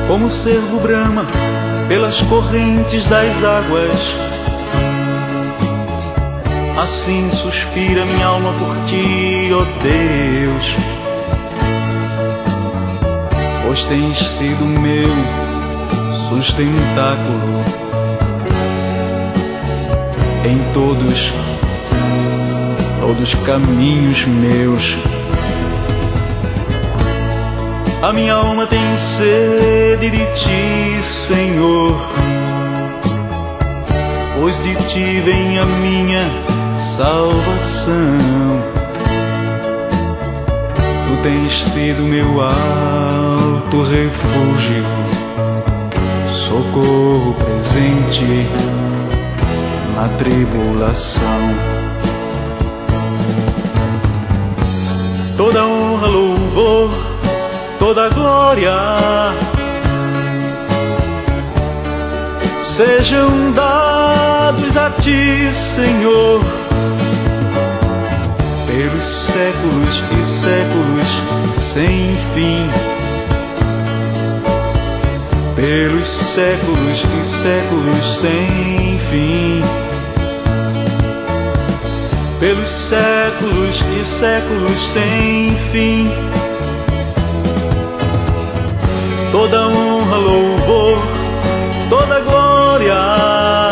Como o cervo brama pelas correntes das águas, assim suspira minha alma por ti, ó Deus. Pois tens sido meu sustentáculo em todos os caminhos meus. A minha alma tem sede de ti, Senhor, pois de ti vem a minha salvação. Tu tens sido meu alto refúgio, socorro presente na tribulação. Toda honra, louvor, toda glória sejam dados a ti, Senhor, pelos séculos e séculos sem fim. Pelos séculos e séculos sem fim. Pelos séculos e séculos sem fim. Toda honra, louvor, toda glória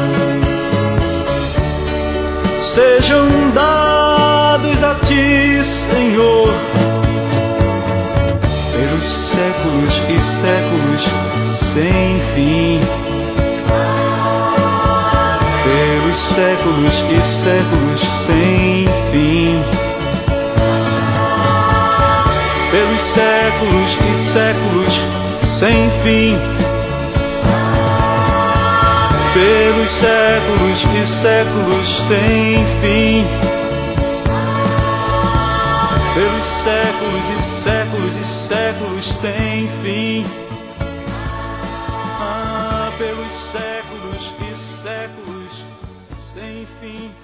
sejam dados a ti, Senhor, pelos séculos e séculos sem fim. Pelos séculos e séculos sem fim. Pelos séculos e séculos sem fim. Pelos séculos e séculos sem fim. Pelos séculos e séculos e séculos sem fim. Pelos séculos e séculos sem fim.